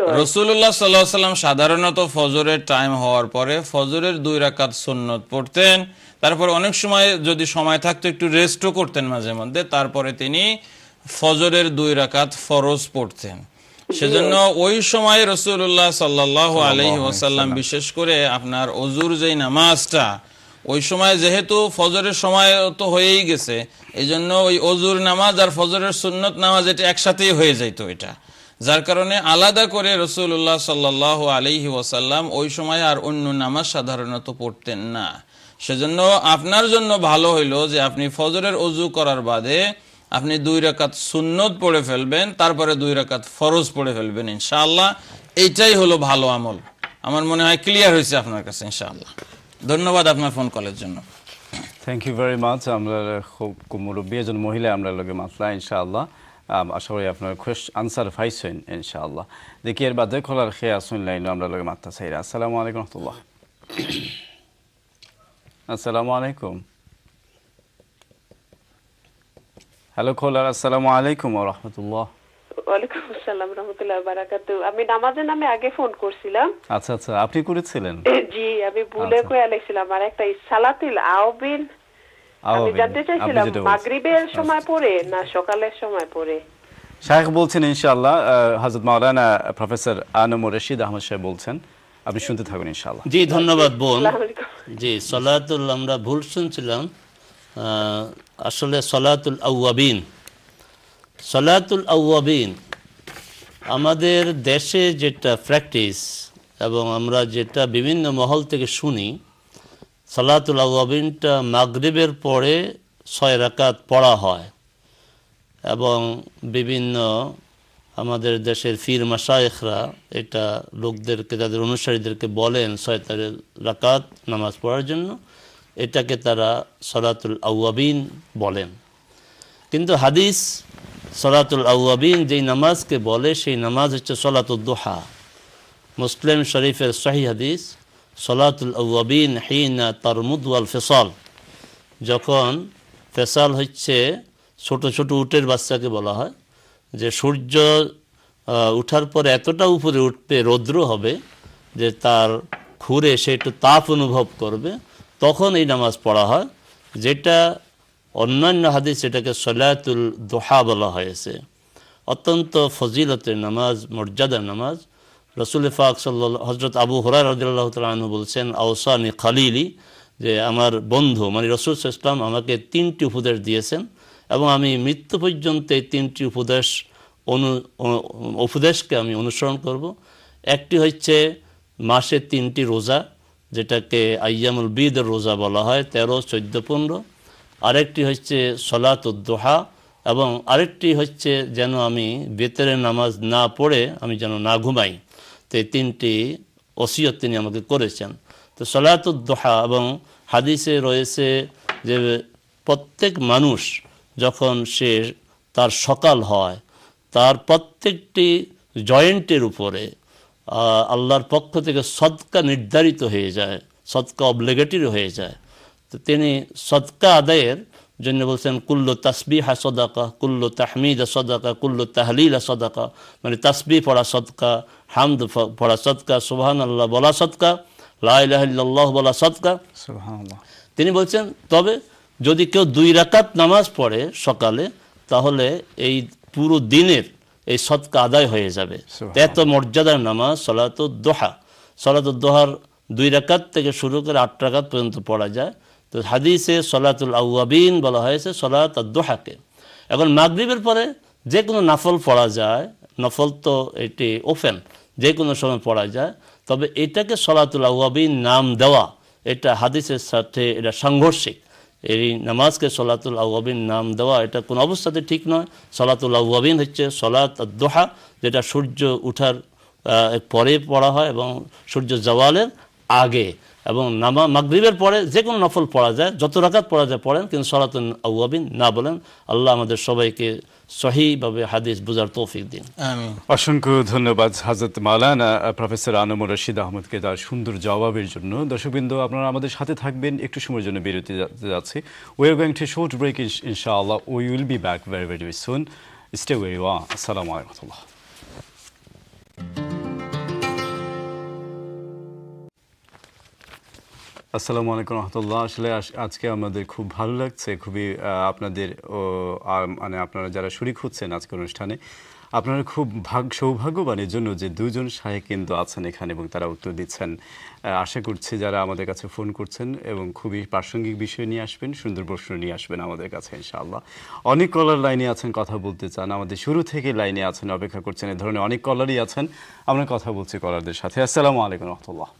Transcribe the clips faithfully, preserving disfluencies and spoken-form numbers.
রাসূলুল্লাহ সাল্লাল্লাহু আলাইহি ওয়াসাল্লাম সাধারণত ফজরের টাইম হওয়ার পরে ফজরের দুই রাকাত সুন্নত পড়তেন, তারপর অনেক সময় যদি সময় থাকতো একটু রেস্টও করতেন মাঝে মধ্যে, তারপরে তিনি ফজরের দুই রাকাত ফরজ পড়তেন। সেজন্য ওই সময় রাসূলুল্লাহ সাল্লাল্লাহু আলাইহি ওয়াসাল্লাম বিশেষ করে আপনার ওযুর যেই নামাজটা ওই সময় যেহেতু ফজরের সময় তো হয়েই গেছে, এই জন্য ওই ওযুর নামাজ আর ফজরের সুন্নত নামাজ এটা একসাথেই হয়ে যাইতো, এটা যার কারণে আলাদা করে রাসূলুল্লাহ সাল্লাল্লাহু আলাইহি ওয়াসাল্লাম ওই সময় আর অন্য নামাজ সাধারণত পড়তেন না। সেজন্য আপনার জন্য ভালো হইলো যে আপনি ফজরের ওযু করার বাদে আপনি দুই রাকাত সুন্নত পড়ে ফেলবেন, তারপরে দুই রাকাত ফরজ পড়ে ফেলবেন ইনশাআল্লাহ। এইটাই হলো ভালো আমল। আমার মনে হয় ক্লিয়ার হয়েছে আপনার কাছে ইনশাআল্লাহ। ধন্যবাদ আপনার ফোন কলের জন্য। Thank you very much. আমরা খুব মুরব্বী একজন মহিলা আমরা লগে মাতলা ইনশাআল্লাহ। আশা করি আপনার কোয়েশ্চন আনসার পাইছেন ইনশাআল্লাহ। দেখি এর বাদে খোলার খেয়ে আসুন লাইন আমরা লগে মাতলা চাই। আসসালামু আলাইকুম রাহমাতুল্লাহ। আসসালামু আলাইকুম। হ্যালো খোলার, আসসালামু আলাইকুম ওয়া রাহমাতুল্লাহ। ওয়ালাইকুম আসসালাম রাহমাতুল্লাহি ওয়া বারাকাতুহু। আমি নামাজের নামে আগে ফোন করছিলাম। আচ্ছা আচ্ছা, আপনি করেছিলেন? জি, আমি ভুলে কয়ে আলাইছিলাম। আর একটা সালাতুল আওয়াবিন আমি জানতে চাইছিলাম মাগরিবের সময় পড়ে না সকালের সময় পড়ে? শাইখ বলছেন ইনশাআল্লাহ, হযরত মাওলানা প্রফেসর আনম রশিদ আহমদ সাহেব বলছেন, আপনি শুনতে থাকুন ইনশাআল্লাহ। জি ধন্যবাদ বোন। জি সালাতুল আমরা ভুল শুনছিলাম, আসলে সালাতুল আওয়াবিন। সালাতুল আওয়াবিন আমাদের দেশে যেটা প্র্যাকটিস এবং আমরা যেটা বিভিন্ন মহল থেকে শুনি, সালাতুল আওয়াবিনটা মাগরিবের পরে ছয় রাকাত পড়া হয় এবং বিভিন্ন আমাদের দেশের ফির মাশায়েখরা এটা লোকদেরকে তাদের অনুসারীদেরকে বলেন ছয় রাকাত নামাজ পড়ার জন্য, এটাকে তারা সালাতুল আওয়াবিন বলেন। কিন্তু হাদিস সালাতুল আওয়াবিন যেই নামাজকে বলে সেই নামাজ হচ্ছে সালাতুদ দুহা। মুসলিম শরীফের সহিহ হাদিস, সালাতুল আওয়াবিন হিনা তারমুদ ওয়াল ফিসাল, যখন ফেসাল হচ্ছে ছোট ছোট উটের বাচ্চাকে বলা হয়, যে সূর্য উঠার পরে এতটা উপরে উঠবে, রৌদ্র হবে যে তার ঘুরে সে একটু তাপ অনুভব করবে, তখন এই নামাজ পড়া হয়। যেটা অন্যান্য হাদিস এটাকে সালাতুল দুহা বলা হয়েছে। অত্যন্ত ফজিলতের নামাজ, মর্যাদার নামাজ। রাসূল পাক সাল্লাল্লাহু হযরত আবু হুরায়রা রাদিয়াল্লাহু তাআলা আনহু বলছেন, আওসানি খালিলি, যে আমার বন্ধু মানে রাসূল সাল্লাল্লাহু আলাইহি ওয়াসাল্লাম আমাকে তিনটি উপদেশ দিয়েছেন এবং আমি মৃত্যু পর্যন্ত এই তিনটি উপদেশ অনু উপদেশকে আমি অনুসরণ করব। একটি হচ্ছে মাসে তিনটি রোজা, যেটাকে আইয়ামুল বিদের রোজা বলা হয়, তেরো চোদ্দ পনেরো। আরেকটি হচ্ছে সালাতুদ দুহা এবং আরেকটি হচ্ছে যেন আমি বেতেরের নামাজ না পড়ে আমি যেন না ঘুমাই। তো এই তিনটি ওসিয়ত তিনি আমাকে করেছেন। তো সালাতুদ দুহা এবং হাদিসে রয়েছে যে প্রত্যেক মানুষ যখন সে তার সকাল হয় তার প্রত্যেকটি জয়েন্টের উপরে আল্লাহর পক্ষ থেকে সদকা নির্ধারিত হয়ে যায়, সদকা অবলিগেটরি হয়ে যায়। তো তিনি সদকা আদায়ের জন্য বলছেন কুল্লু তাসবিহা সদাকা, কুল্লু তাহমিদা সদাকা, কুল্লু তাহলিলা সদাকা, মানে তাসবিহ পড়া সদকা, হামদ পড়া সদকা, সুবহানাল্লাহ বলা সদকা, লা ইলাহা ইল্লাল্লাহ বলা সদকা, সুবহানাল্লাহ। তিনি বলছেন তবে যদি কেউ দুই রাকাত নামাজ পড়ে সকালে, তাহলে এই পুরো দিনের এই সদকা আদায় হয়ে যাবে। এত মর্যাদার নামাজ সালাতুদ দুহা। সালাতুদ দুহার দুই রাকাত থেকে শুরু করে আট রাকাত পর্যন্ত পড়া যায়। তো হাদিসে সালাতুল আওয়াবিন বলা হয়েছে সালাত দুহাকে। এখন মাগরিবের পরে যে কোনো নফল পড়া যায়, নফল তো এটি ওপেন, যে কোনো সময় পড়া যায়, তবে এটাকে সালাতুল আওয়াবিন নাম দেওয়া এটা হাদিসের সাথে এটা সাংঘর্ষিক। এই নামাজকে সালাতুল আওয়াবিন নাম দেওয়া এটা কোনো অবস্থাতে ঠিক নয়। সালাতুল আওয়াবিন হচ্ছে সালাত দুহা, যেটা সূর্য উঠার পরে পড়া হয় এবং সূর্য জাওয়ালের আগে, এবং নামা মাগরিবের পরে যে কোনো নফল পড়া যায়, যত রাকাত পড়া যায় পড়েন, কিন্তু সালাতুল আওয়াবিন না বলেন। আল্লাহ আমাদের সবাইকে সহিভাবে হাদিস বোঝার তৌফিক দিন। আমিন। অসংখ্য ধন্যবাদ হযরত মাওলানা প্রফেসর আনম রশিদ আহমদকে তার সুন্দর জবাবের জন্য। দর্শকবৃন্দ, আপনারা আমাদের সাথে থাকবেন, একটু সময়ের জন্য বিরতি যাচ্ছে। We are going to short break ইনশাআল্লাহ। We will be back very very soon. Stay where you are. আসসালামু আলাইকুম। আসসালামু আলাইকুম রহমতুল্লাহ। আসলে আজকে আমাদের খুব ভালো লাগছে, খুবই আপনাদের মানে আপনারা যারা শরীক হচ্ছেন আজকের অনুষ্ঠানে, আপনারা খুব ভাগ সৌভাগ্যবান এর জন্য যে দুজন শায়েখ কিন্তু আছেন এখানে এবং তারা উত্তর দিচ্ছেন। আশা করছি যারা আমাদের কাছে ফোন করছেন এবং খুবই প্রাসঙ্গিক বিষয় নিয়ে আসবেন, সুন্দর প্রশ্ন নিয়ে আসবেন আমাদের কাছে ইনশাআল্লাহ। অনেক কলার লাইনে আছেন, কথা বলতে চান, আমাদের শুরু থেকে লাইনে আছেন, অপেক্ষা করছেন, এই ধরনের অনেক কলারই আছেন। আমরা কথা বলছি কলারদের সাথে। আসসালামু আলাইকুম রহমতুল্লাহ।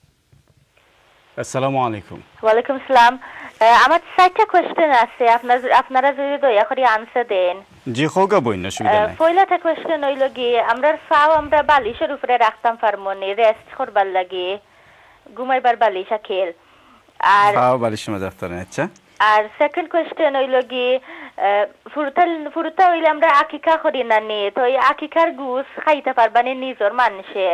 আসসালামু আলাইকুম। ওয়ালাইকুম আসসালাম। আমার চারটা কোশ্চেন আছে, আপনার আপনারা যদি দয়া করে আনসার দেন। জি হোক, বইনা সুবিধা নাই। পয়লাটা কোশ্চেন হইল কি, আমরা ফাও আমরা বালিশের উপরে রাখতাম পারমনি রেস্ট করবার লাগে, ঘুমাইবার বালিশ আখেল। আর ফাও বালিশের মধ্যে রাখতাম, আচ্ছা। আর সেকেন্ড কোশ্চেন হইল কি, ফুরতা ফুরতা হইলে আমরা আকিকা করি না নি, তো এই আকিকার গুস খাইতে পারবানি নিজের মানুষে।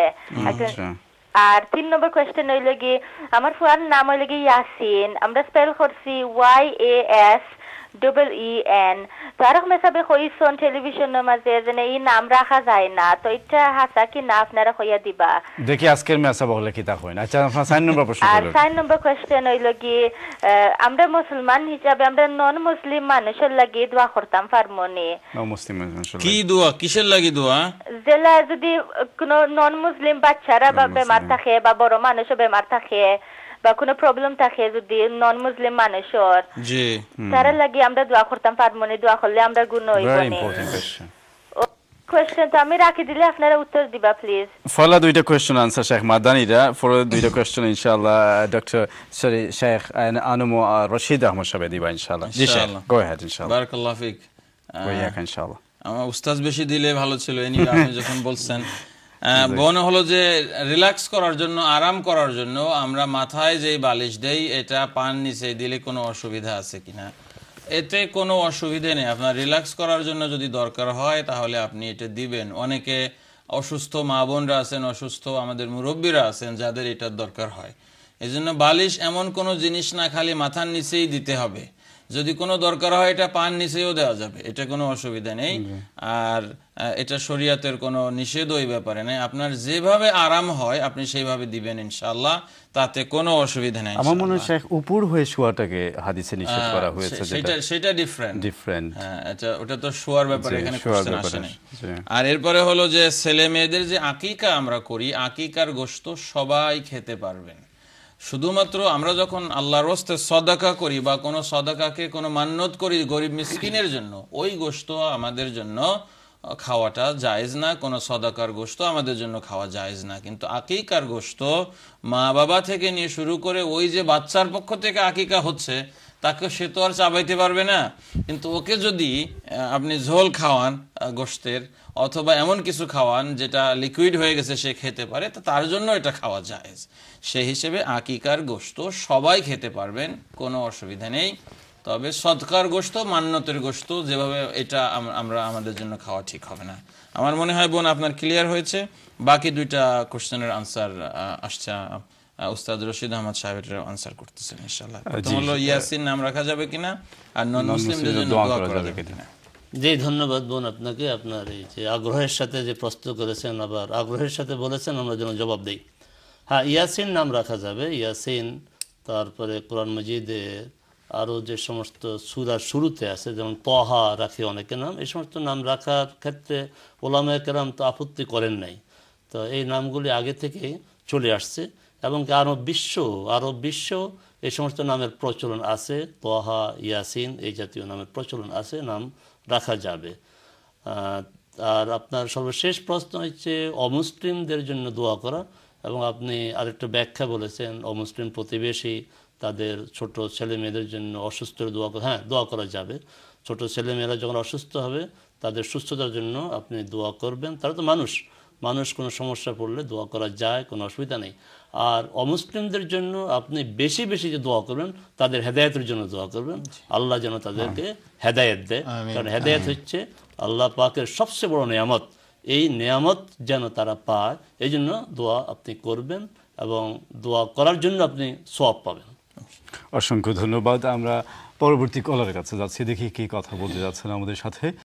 আর তিন নম্বর কোয়েশ্চেন হইল কি, আমার ফুয়ার নাম হইল কি ইয়াসিন, আমরা স্পেল করছি Y A S double E N. তো আরকম হিসাবে কইছন টেলিভিশনের মাঝে যে এই নাম রাখা যায় না, তো এটা হাসা কি না আপনারা কইয়া দিবা। দেখি আজকের মেসা বলে কি তা কই না। আচ্ছা, আপনার চার নম্বর প্রশ্ন। আর চার নম্বর কোয়েশ্চেন হইল কি, আমরা মুসলমান হিসাবে আমরা নন মুসলিম মানুষের লাগি দোয়া করতাম পারমনি। নন মুসলিম মানুষের কি দোয়া, কিসের লাগি দোয়া? জেলা যদি কোন নন মুসলিম বাচ্চারা বা বেমার থাকে বা বড় মানুষও বেমার থাকে বা কোনো প্রবলেম থাকে যদি নন মুসলিম মানুষের, জি, তারা লাগি আমরা দোয়া করতাম পারমনি, দোয়া করলে আমরা গুণ হইব নি। কোশ্চেন তো আমি রাখি দিলে আপনারা উত্তর দিবা প্লিজ। ফলা দুইটা কোশ্চেন আনসার শেখ মাদানিরা, ফর দুইটা কোশ্চেন ইনশাআল্লাহ ডক্টর সরি শেখ আনমু রশিদ আহমদ সাহেব দিবা ইনশাআল্লাহ। জি শেখ, গো অ্যাহেড ইনশাআল্লাহ। বারাকাল্লাহু ফিক। গো ইয়াক ইনশাআল্লাহ। আমার উস্তাদ বেশি দিলে ভালো ছিল, এনি আপনি যখন বলছেন মনে হলো যে রিল্যাক্স করার জন্য, আরাম করার জন্য আমরা মাথায় যে বালিশ দেই এটা পান নিচে দিলে কোনো অসুবিধা আছে কিনা। এতে কোনো অসুবিধা নেই, আপনার রিল্যাক্স করার জন্য যদি দরকার হয় তাহলে আপনি এটা দিবেন। অনেকে অসুস্থ মা বোনরা আছেন, অসুস্থ আমাদের মুরব্বীরা আছেন যাদের এটার দরকার হয়। এই জন্য বালিশ এমন কোনো জিনিস না খালি মাথার নিচেই দিতে হবে, যদি কোনো দরকার হয় এটা পান নিচেও দেওয়া যাবে, এটা কোনো অসুবিধা নেই। আর এটা শরীয়তের কোনো নিষেধ ওই ব্যাপারে নেই, আপনার যেভাবে আরাম হয় আপনি সেইভাবে দিবেন ইনশাআল্লাহ, তাতে কোনো অসুবিধা নেই। আমার মনে হয় শেখ উপর হয়ে শোয়াটাকে হাদিসে নিষেধ করা হয়েছে, সেটা সেটা ডিফারেন্ট ডিফারেন্ট হ্যাঁ, এটা ওটা তো শোয়ার ব্যাপারে এখানে কোশ্চেন আসে না। আর এরপরে হলো যে ছেলে মেয়েদের যে আকিকা আমরা করি, আকিকার গোশত সবাই খেতে পারবেন। শুধুমাত্র আমরা যখন আল্লাহর রাস্তে সদাকা করি বা কোনো সদাকাকে কোনো মান্নত করি গরিব মিসকিনের জন্য, ওই গোশত আমাদের জন্য খাওয়াটা জায়েজ না, কোনো সদাকার গোশত আমাদের জন্য খাওয়া জায়েজ না। কিন্তু আকিকার গোশত মা বাবা থেকে নিয়ে শুরু করে ওই যে বাচ্চার পক্ষ থেকে আকিকা হচ্ছে তাকে সে তো আর চাবাইতে পারবে না, কিন্তু ওকে যদি আপনি ঝোল খাওয়ান গোশতের অথবা এমন কিছু খাওয়ান যেটা লিকুইড হয়ে গেছে সে খেতে পারে, তো তার জন্য এটা খাওয়া জায়েজ। সেই হিসেবে আকিকার গোশত সবাই খেতে পারবেন, কোনো অসুবিধা নেই। তবে সদকার গোশত, মান্নতের গোশত যেভাবে এটা আমরা আমাদের জন্য খাওয়া ঠিক হবে না। আমার মনে হয় বোন আপনার ক্লিয়ার হয়েছে। বাকি দুইটা কোশ্চেনের আনসার আসছে, উস্তাদ রশিদ আহমদ সাহেবের আনসার করতেছেন ইনশাআল্লাহ। প্রথম হলো ইয়াসিন নাম রাখা যাবে কিনা আর নন মুসলিমদের জন্য দোয়া করা যাবে কিনা। জি ধন্যবাদ বোন আপনাকে, আপনার এই যে আগ্রহের সাথে যে প্রশ্ন করেছেন, আবার আগ্রহের সাথে বলেছেন, আমরা যেন জবাব দিই। হ্যাঁ, ইয়াসিন নাম রাখা যাবে, ইয়াসিন। তারপরে কোরআন মজিদে আরও যে সমস্ত সূরার শুরুতে আছে, যেমন তহা রাখে অনেকে নাম, এই সমস্ত নাম রাখার ক্ষেত্রে ওলামায়ে কেরাম তো আপত্তি করেন নাই। তো এই নামগুলি আগে থেকে চলে আসছে এবং আরব বিশ্ব আরব বিশ্ব এই সমস্ত নামের প্রচলন আছে, তহা, ইয়াসিন এই জাতীয় নামের প্রচলন আছে, নাম রাখা যাবে। আর আপনার সর্বশেষ প্রশ্ন হচ্ছে অমুসলিমদের জন্য দোয়া করা, এবং আপনি আরেকটা ব্যাখ্যা বলেছেন অমুসলিম প্রতিবেশী তাদের ছোট ছেলে মেয়েদের জন্য অসুস্থের দোয়া করা। হ্যাঁ, দোয়া করা যাবে। ছোট ছেলে মেয়েরা যখন অসুস্থ হবে তাদের সুস্থতার জন্য আপনি দোয়া করবেন। তারা তো মানুষ, মানুষ কোনো সমস্যা পড়লে দোয়া করা যায়, কোনো অসুবিধা নেই। আর অমুসলিমদের জন্য আপনি বেশি বেশি যে দোয়া করবেন, তাদের হেদায়েতের জন্য দোয়া করবেন, আল্লাহ যেন তাদেরকে হেদায়েত দেয়। কারণ হেদায়েত হচ্ছে আল্লাহ পাকের সবচেয়ে বড় নেয়ামত, এই নেয়ামত যেন তারা পায়, এই জন্য দোয়া আপনি করবেন এবং দোয়া করার জন্য আপনি সওয়াব পাবেন। অসংখ্য ধন্যবাদ। আমরা পরবর্তী কলারের কাছে যাচ্ছি, দেখি কি কথা বলতে যাচ্ছেন আমাদের সাথে।